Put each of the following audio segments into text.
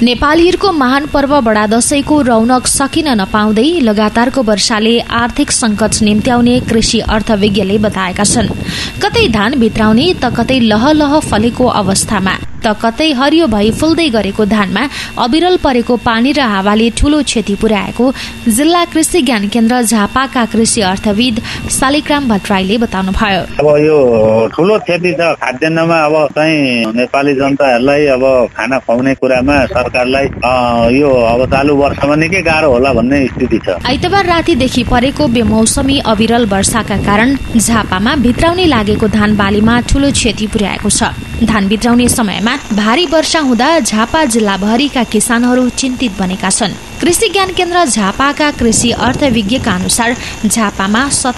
नेपालीहरूको महान पर्व बडा दशैंको रौनक सकिन नपाउँदै लगातारको वर्षाले आर्थिक संकट निम्त्याउने कृषि अर्थविज्ञले बताएका छन्। कतै धान भित्राउने त कतै लहलह फलेको अवस्थामा त कतै हरियो भई फुल्दै गरेको धानमा अविरल परेको पानी र हावाले ठूलो क्षति पुर्याएको जिल्ला कृषि ज्ञान केन्द्र झापाका कृषि अर्थविद शालिग्राम भट्टराईले बताउनुभयो। अब यो ठूलो क्षति छ खाद्यान्नमा। अब चाहिँ नेपाली जनताहरूलाई अब खाना खुवाउने कुरामा सरकारलाई यो अब चालू वर्षमा निकै गाह्रो होला भन्ने स्थिति छ। आइतबार रातिदेखि परेको बेमौसमी अविरल वर्षाका कारण झापामा भित्राउने लागेको धान बालीमा ठूलो क्षति पुर्याएको छ। धान भित्राउने समयमा भारी वर्षा हुँदा झापा जिल्लाभरिका किसानहरू चिन्तित बनेका छन्। कृषि ज्ञान केन्द्र झापाका कृषि अर्थविज्ञका अनुसार झापामा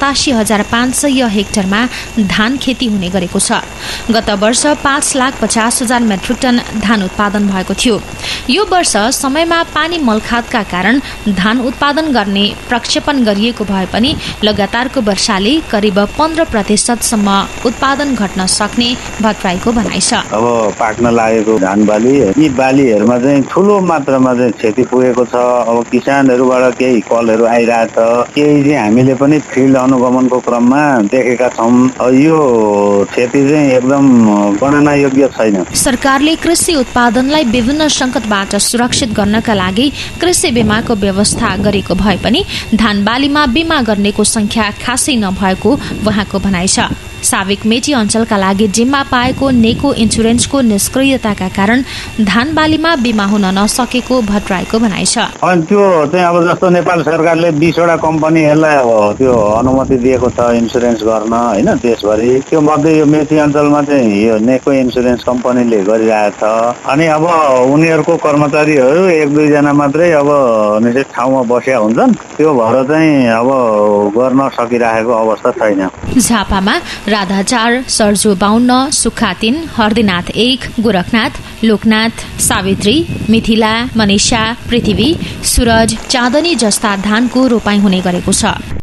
87,500 हेक्टरमा धान खेती हुने गरेको छ। गत वर्ष 5,50,000 मेट्रिक टन धान उत्पादन भएको थियो। यो वर्ष समयमा पानी मलखातका कारण धान उत्पादन गर्ने प्रक्षेपण गरिएको भए पनि लगातारको वर्षाले करिब 15% सम्म उत्पादन घट्न सक्ने भट्टराईको भनाइ छ। अब पाक्न लागेको धान बाली, यी बालीहरूमा चाहिँ ठूलो मात्रामा चाहिँ क्षति पुगेको छ। अब किसानहरूबाट केही कलहरू आइरहेछ, केही चाहिँ हामीले पनि फिल्ड अनुगमनको क्रममा देखेका छौं। यो क्षति चाहिँ एकदम गणना योग्य छैन। सरकारले कृषि उत्पादनलाई विभिन्न संकटबाट सुरक्षित गर्नका लागि कृषि बीमाको व्यवस्था गरेको भए पनि धान बालीमा बीमा गर्नेको संख्या खासै नभएको उहाँको भनाइ छ। साविक मेची अञ्चलका लागि जिम्मा पाएको नेको इन्सुरेन्सको निष्क्रियताका कारण धान बालीमा बीमा हुन नसकेको भट्टराईको भनाइ छ। अनि त्यो चाहिँ अब जस्तो नेपाल सरकारले 20 वटा कम्पनीहरूलाई अब त्यो अनुमति दिएको छ इन्सुरेन्स गर्न, हैन, देशभरि। त्यो मध्ये यो मेची अञ्चलमा चाहिँ यो नेको इन्सुरेन्स कम्पनीले गरिरहेछ। अनि अब उनीहरूको कर्मचारीहरू 1-2 जना मात्रै अब निश्चित ठाउँमा बसेका हुन्छन्। त्यो भएर चाहिँ अब गर्न सकिरहेको अवस्था छैन। झापामा राधा 4, सर्जु 52, सुक्खा 3, हर्दीनाथ 1, गोरखनाथ, लोकनाथ, सावित्री, मिथिला, मनिषा, पृथ्वी, सूरज, चाँदनी जस्ता धानको रोपाई हुने गरेको छ।